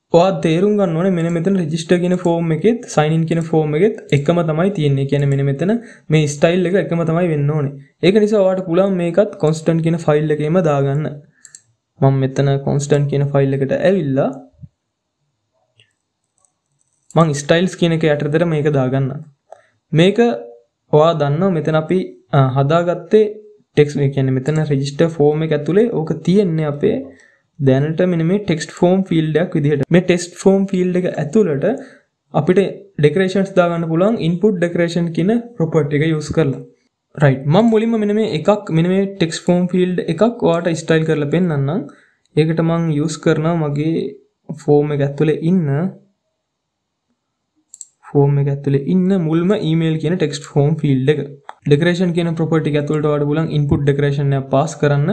ඔයා තේරුම් ගන්න ඕනේ මෙන්න මෙතන රෙජිස්ටර් කියන ෆෝම් එකෙත් සයින් ඉන් කියන ෆෝම් එකෙත් එකම තමයි තියෙන්නේ. කියන්නේ මෙන්න මෙතන මේ ස්ටයිල් එක එකම තමයි වෙන්න ඕනේ. ඒක නිසා ඔයාට පුළුවන් මේකත් constant කියන ෆයිල් එකේම දාගන්න. මම මෙතන constant කියන ෆයිල් එකට ඇවිල්ලා මම styles කියන එක යටතට මේක දාගන්න. මේක ඔයා දන්නවා මෙතන අපි හදාගත්තේ text මේ කියන්නේ මෙතන register form එක ඇතුලේ ඕක තියෙන්නේ අපේ දැනට මෙන්න මේ text form field එකක් විදිහට. මේ text form field එක ඇතුළට අපිට decorations දාගන්න පුළුවන් input decoration කියන property එක use කරලා. right මම මුලින්ම මෙන්න මේ එකක් මෙන්න මේ text form field එකක් ඔයාලට style කරලා පෙන්නන්නම්. ඒකට මම use කරනවා මගේ form එක ඇතුලේ ඉන්න මුල්ම email කියන text form field එක. decoration කියන property එක ඇතුළට ඔයාලට පුළුවන් input decoration එක pass කරන්න.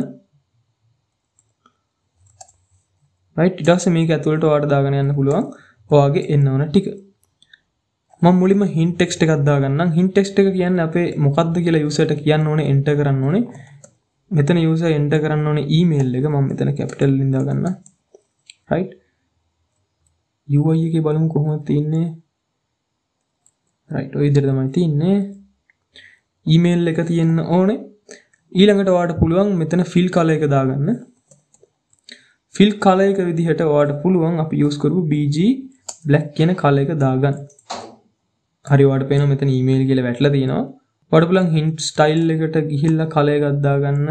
right ඊට පස්සේ මේක ඇතුළට ඔයාලට දාගෙන යන්න පුළුවන් ඔයාගේ එන්න ඕන ටික. මම මුලින්ම hint text එකක් දාගන්නම්. hint text එක කියන්නේ අපේ මොකක්ද කියලා user ට කියන්න ඕනේ enter කරන්න ඕනේ. මෙතන user enter කරන්න ඕනේ email එක. මම මෙතන capital එකෙන් දාගන්නම්. right UI එකේ බලමු කොහොමද තියෙන්නේ. right ඔය විදිහට තමයි තියෙන්නේ. email එක තියෙන්න ඕනේ. ඊළඟට ඔයාලට පුළුවන් මෙතන fill color එක දාගන්න. fill color එක විදිහට ඔයාලට පුළුවන් අපි use කරපු BG black කියන color එක දාගන්න. හරි ඔයාලට පේනවා මෙතන email කියලා වැටලා තියෙනවා. ඔයාලට පුළුවන් hint style එකට ගිහිල්ලා color එකක් දාගන්න.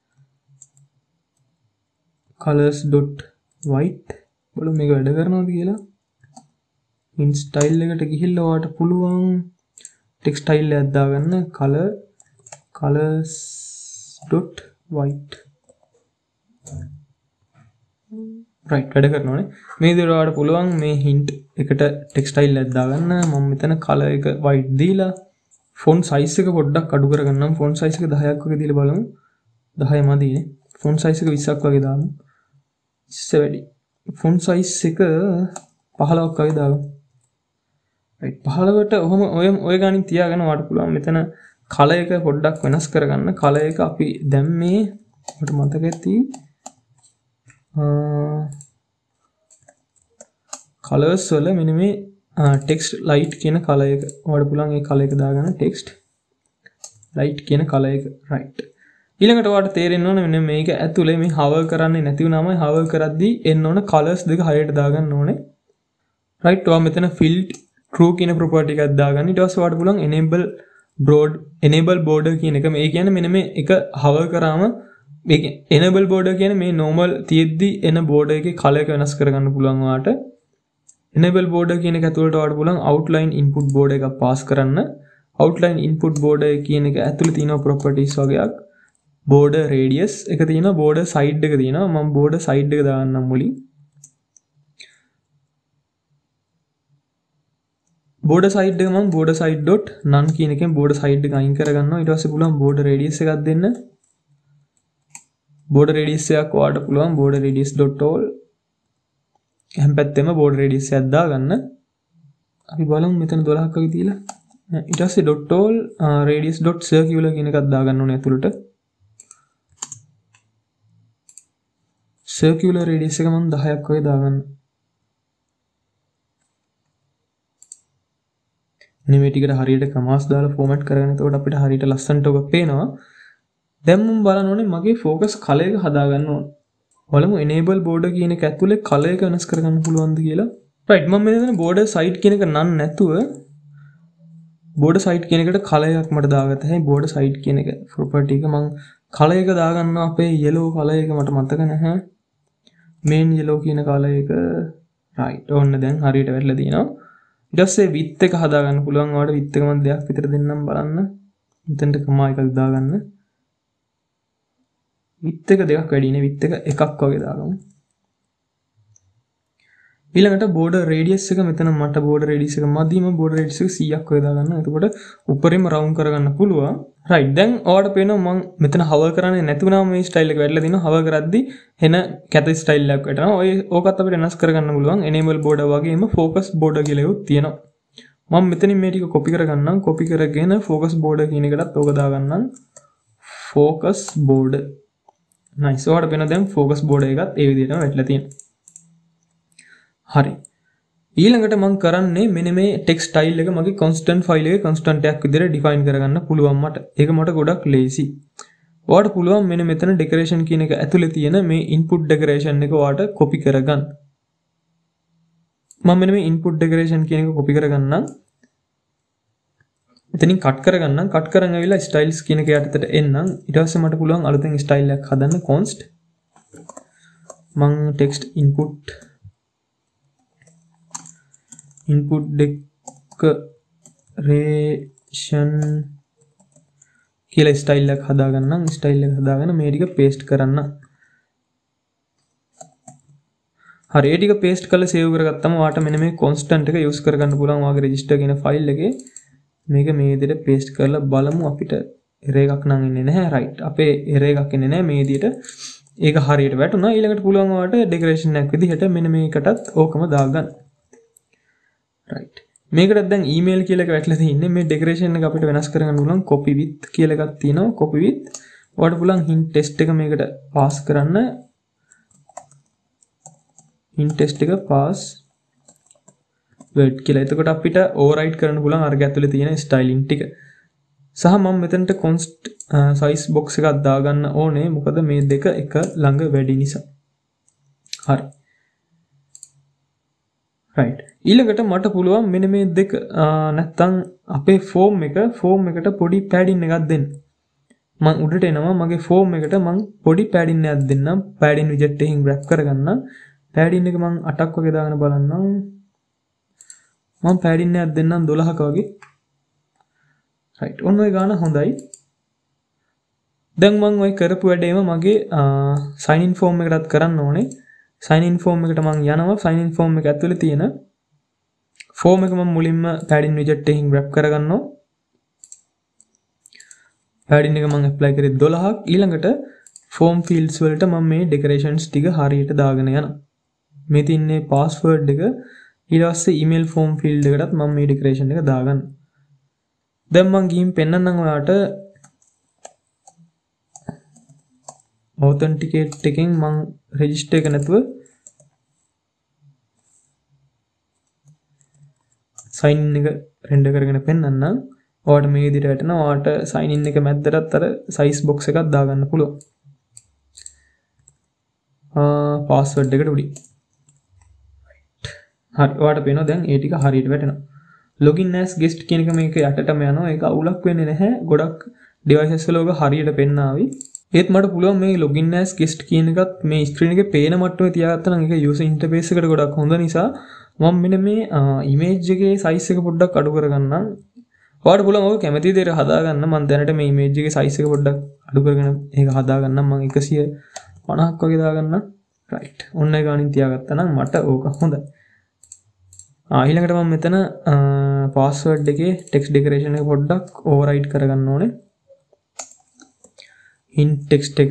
colors.white බලමු මේක වැඩ කරනවද කියලා. hint style එකට ගිහිල්ලා ඔයාලට පුළුවන් text style එකක් දාගන්න colors.white right වැඩ කරනවානේ. මේ විදිහට ඔයාලට පුළුවන් මේ hint එකට text style එකක් දාගන්න. මම මෙතන color එක white දීලා font size එක පොඩ්ඩක් අඩු කරගන්නම්. font size එක 10ක් වගේ දීලා බලමු. 10 මදිනේ. font size එක 20ක් වගේ දාමු. ඉස්සේ වැඩි. font size එක 15ක් වගේ දාමු. right 15ට ඔහම ඔය ගානින් තියාගෙන ඔයාලට පුළුවන් මෙතන color එක පොඩ්ඩක් වෙනස් කරගන්න. color එක අපි දැන් මේ මට මතක ඇති colors වල මෙන්න මේ text light කියන color එක ඔයාලට පුළුවන් ඒ color එක දාගන්න text light කියන color එක right ඊළඟට ඔයාලට තේරෙන්න ඕනේ මෙන්න මේක ඇතුලේ මේ hover කරන්නේ නැති වුණාම hover කරද්දී එන්න ඕන colors දෙක හරියට දාගන්න ඕනේ right ඔයා මෙතන fill true කියන property එකක් දාගන්න ඊට පස්සේ ඔයාලට පුළුවන් enable border කියන එක මේ කියන්නේ මෙන්න මේ එක hover කරාම මේක enable border කියන්නේ මේ normal තියෙද්දි එන border එකේ color එක වෙනස් කරගන්න පුළුවන් ඔයාලට enable border කියන එක ඇතුළට ඔයාලට පුළුවන් outline input border එකක් pass කරන්න outline input border කියන එක ඇතුළේ තියෙන properties වගේක් border radius එක තියෙනවා border side එක තියෙනවා මම border side එක දාන්නම් මුලින් border side එක මම border side dot none කියන එකෙන් border side එක අයින් කරගන්නවා ඊට පස්සේ පුළුවන් border radius එකක් දෙන්න border radius එකක් ඔයාලට පුළුවන් border radius dot all හැම පැත්තෙම border radius එකක් දාගන්න අපි බලමු මෙතන 12ක් වගේ තියලා ඊට පස්සේ dot all radius dot circular කියන එකක් දාගන්න ඕනේ ඇතුළට circular radius එක මම 10ක් වගේ දාගන්න මේ ටිකට හරියට කමාස් දාලා ෆෝමැට් කරගෙන එතකොට අපිට හරියට ලස්සනට ඔක පේනවා දැන් මම බලන්න ඕනේ මගේ ફોකස් කලර් එක හදාගන්න ඕනේ බලමු enable border කියන එක ඇතුලේ කලර් එක වෙනස් කරගන්න පුළුවන්ද කියලා right මම මෙතන border side කියන එක නන් නැතුව border side කියන එකට කලර් එකක් මට දාගත්තා හැබැයි border side කියන එක property එක මම කලර් එක දාගන්නවා අපේ yellow කලර් එක මට මතක නැහැ main yellow කියන කලර් එක right ඕන්න දැන් හරියට වැටලා තියෙනවා ඊට පස්සේ width එක හදාගන්න පුළුවන් ඔයාලට width එක මම දෙයක් විතර දෙන්නම් බලන්න මෙතනට කමා එකක් දාගන්න width එක දෙකක් වැඩිනේ width එක එකක් වගේ දාගමු ඊළඟට border radius එක මෙතන මට border radius එක මදිම border radius එක 100ක් වගේ දාගන්න එතකොට උඩරින්ම round කරගන්න පුළුවන් right දැන් ඔයාලට පේනවා මම මෙතන hover කරන්නේ නැතුණාම මේ style එක වැඩිලා දිනවා hover කරද්දි එන කැත style එකක් වැටෙනවා ඔය ඕකත් අපිට වෙනස් කරගන්න පුළුවන් enable border වගේම focus border කියලා එකක් තියෙනවා මම මෙතනින් මේ ටික copy කරගන්නම් copy කරගෙන focus border කියන එකටත් ඕක දාගන්නම් focus border nice ඔයාලට පේනවා දැන් focus border එකත් ඒ විදිහටම වැටලා තියෙනවා හරි. ඊළඟට මම කරන්නේ මෙන්න මේ ටෙක්ස්ට් ස්ටයිල් එක මගේ constant file එකේ constant එකක් විදිහට define කරගන්න පුළුවන් මට. ඒක මට ගොඩක් lazy. ඔයාලට පුළුවන් මෙන්න මෙතන decoration කියන එක ඇතුලේ තියෙන මේ input decoration එක ඔයාලට copy කරගන්න. මම මෙන්න මේ input decoration කියන එක copy කරගන්නම්. එතනින් cut කරගන්නම්. cut කරන් ඇවිල්ලා styles කියන එක යටතට එන්නම්. ඊට පස්සේ මට පුළුවන් අලුතෙන් style එකක් හදන්න const මම text input decoration කියලා style එකක් හදාගන්නම්. style එක හදාගෙන මේ ටික paste කරන්න. හරි ඒ ටික paste කරලා save කරගත්තම ඔයාට මෙන්න මේ constant එක use කරගන්න පුළුවන් ඔයාගේ register කියන file එකේ. මේක මේ විදිහට paste කරලා බලමු අපිට error එකක් නම් එන්නේ නැහැ. right. අපේ error එකක් එන්නේ නැහැ මේ විදිහට. ඒක හරියට වැටුණා. ඊළඟට පුළුවන් ඔයාට decoration එකක් විදිහට මෙන්න මේකටත් ඕකම දාගන්න. right. මේකට දැන් email කියලා එක වැටලා තින්නේ. මේ decoration එක අපිට වෙනස් කරගන්න පුළුවන් copy with කියලා එකක් තියෙනවා. copy with ඔයාලට පුළුවන් hint test එක මේකට pass කරන්න. hint test එක pass word කියලා. එතකොට අපිට override කරන්න පුළුවන් අර ඇතුලේ තියෙන styling ටික. සහ මම මෙතනට const size box එකක් දාගන්න ඕනේ. මොකද මේ දෙක එක ළඟ වැඩි නිසා. හරි. right. ඊළඟට මට පුළුවන් මෙන්න මේ දෙක නැත්තම් අපේ form එකට පොඩි padding එකක් දෙන්න. මම උඩට එනවා මගේ form එකට මම පොඩි padding එකක් දෙන්නම්. padding widget එකකින් wrap කරගන්න. padding එක මම 8ක් වගේ දාගෙන බලන්නම්. මම padding එකක් දෙන්නම් 12ක වගේ. right. ඔන්න ඔය ගාන හොඳයි. දැන් මම ඔය කරපු වැඩේම මගේ sign in form එකටත් කරන්න ඕනේ. sign in form එකට මම යනවා. sign in form එක ඇතුලේ තියෙන form එක මම මුලින්ම padding widget එකකින් wrap කරගන්නවා. padding එක මම apply කරේ 12ක්. ඊළඟට form fields වලට මම මේ decorations ටික හරියට දාගෙන යනවා. මේ තින්නේ password එක ඊට පස්සේ email form field එකටත් මම මේ decoration එක දාගන්න. දැන් මම ගිහින් පෙන්නන්නම් ඔයාලට authenticate එකෙන් මම register එක නැතුව sign in එක render කරගෙන පෙන්නන්නම්. ඔයාලට මේ විදිහට වැටෙනවා. ඔයාලට sign in එක මැද්දටත් අර size box එකක් දාගන්න පුළුවන්. password එකට උඩින්. හරි. ඔයාලට පේනවා දැන් ඒ ටික හරියට වැටෙනවා. login as guest කියන එක මේක යටටම යනවා. ඒක අවුලක් වෙන්නේ නැහැ. ගොඩක් devices වල ඔක හරියට පෙන්නාවි. ඒත් මට පුළුවන් මේ login as guest කියන එකත් මේ screen එකේ පේන මට්ටමේ තියාගත්තා නම් ඒක user interface එකට ගොඩක් හොඳ නිසා මම මෙන්න මේ image එකේ size එක පොඩ්ඩක් අඩු කරගන්නම්. ඔයාලට පුළුවන් ඔක කැමති විදිහට හදාගන්න. මම දැනට මේ image එකේ size එක පොඩ්ඩක් අඩු කරගෙන ඒක හදාගන්නම්. මම 150ක් වගේ දාගන්නම්. right. ඔන්න ඒ ගානින් තියාගත්තා නම් මට ඕක හොඳයි. ඊළඟට මම මෙතන password එකේ text decoration එක පොඩ්ඩක් override කරගන්න ඕනේ. hint text එක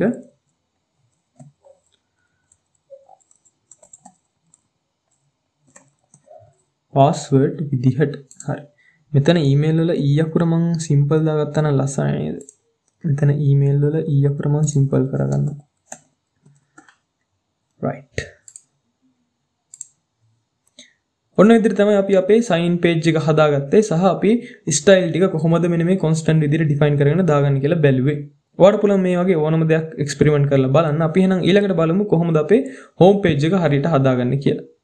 password විදිහට. හරි. මෙතන email වල e අකුර මම simple දාගත්තා නම් ලස්සනයි නේද? මෙතන email වල e අකුර මම simple කරගන්නවා. right. ඔන්න විදිහට තමයි අපි අපේ sign page එක හදාගත්තේ සහ අපි style ටික කොහොමද මෙන්න මේ constant විදිහට define කරගෙන දාගන්න කියලා බැලුවේ. ඔයාලට පුළුවන් මේ වගේ ඕනම දෙයක් experiment කරලා බලන්න. අපි එහෙනම් ඊළඟට බලමු කොහොමද අපේ home page එක හරියට හදාගන්නේ කියලා.